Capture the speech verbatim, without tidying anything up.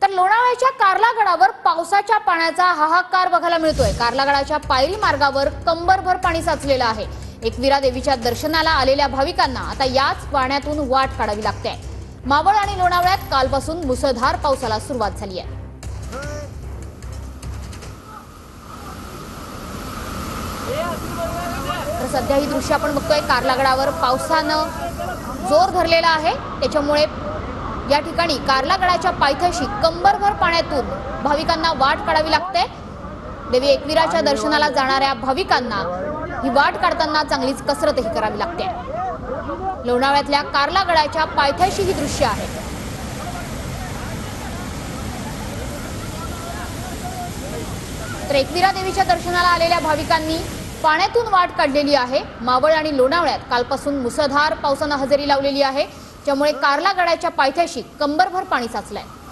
तर लोणावळ्याच्या कार्ला गडावर पावसाच्या पाण्याचा हाहाकार बघायला मिळतोय। कार्ला गडाच्या पायरी मार्गावर कंबरभर पाणी साचलेलं आहे। एकविरा देवीच्या दर्शनाला आलेल्या भाविकांना आता याच पाण्यातून वाट काढावी लागते। मावळ आणि लोणावळ्यात कालपासून मुसळधार पावसाला सुरुवात झाली आहे। तर सध्या ही दृश्य आपण बघतोय। कार्ला गडावर पावसानं जोर धरलेला आहे, त्याच्यामुळे या ठिकाणी कार्ला गडाच्या पायथ्याशी कंबरभर पाण्यातून भाविकांना वाट काढावी लागते। देवी एकविराच्या दर्शनाला जाणाऱ्या भाविकांना ही वाट काढताना चांगलीच कसरतही करावी लागते। लोणावळ्यातल्या कार्ला गडाच्या पायथ्याशी ही दृश्य आहे। तर एकविरा देवीच्या दर्शनाला आलेल्या भाविकांनी पाण्यातून वाट काढलेली आहे। मावळ आणि लोणावळ्यात कालपासून मुसळधार पावसानं हजेरी लावलेली आहे, ज्यामुळे कार्ला गडाच्या पायथ्याशी कंबरभर पाणी साचलंय।